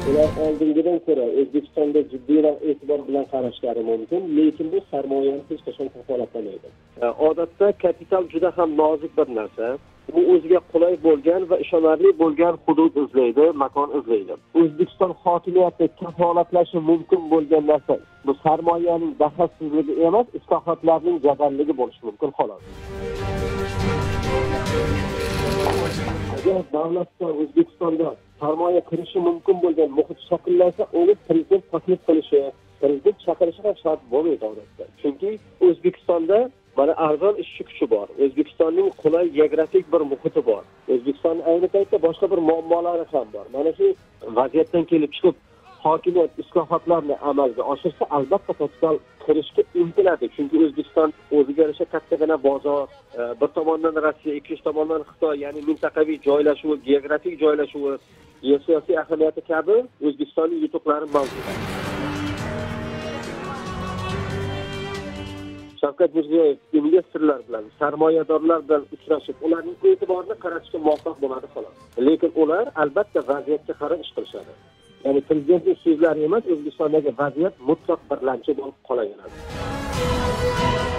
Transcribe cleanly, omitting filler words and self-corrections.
Ular oldingidan ko'ra O'zbekistonda jiddiyroq e'tibor bilan qarashlari mumkin, lekin bu sarmoyani hech qachon kafolatlamaydi. Odatda kapital juda ham nozik bir narsa. U o'ziga qulay bo'lgan va ishonarli bo'lgan hudud izlaydi, makon izlaydi. O'zbekiston hokimiyati kafolatlashi mumkin bo'lgan narsa bu sarmoyaning daxlsizligi emas, islohotlarning jadalligi bo'lishi mumkin xolos. Agar davlatda O'zbekistonda sarmoya kirishi mumkin bo'lgan muhit shakllansa, uni prezident taklif qilishi, prezident chaqirishi ham shart bo'lmaydi odatda. Chunki O'zbekistonda mana arzon ishchi kuchi bor. O'zbekistonning qulay geografik bir muhiti bor. O'zbekistonning ayni paytda boshqa bir muammolari ham bor. Mana shu vaziyatdan kelib chiqib hokimiyat islohotlarni amalga oshirsa, albatta kapital kirishga intiladi. Chunki O'zbekiston o'ziga yarasha kattagina bozor, bir tomondan Rossiya, ikkinchi tomondan Xitoy, ya'ni mintaqaviy joylashuvi, geografik joylashuvi, siyosiy ahamiyati kabi O'zbekistonning yutuqlari mavjud. Shavkat Mirziyoyev investorlar bilan, sarmoyadorlar bilan uchrashib, ularning e'tiborini qaratishga muvaffaq bo'ladi xolos. Lekin ular albatta vaziyatga qarab ish qilishadi. Ya'ni prezidentning so'zlari emas, O'zbekistondagi vaziyat mutlaq birlamchi bo'lib qolaveradi.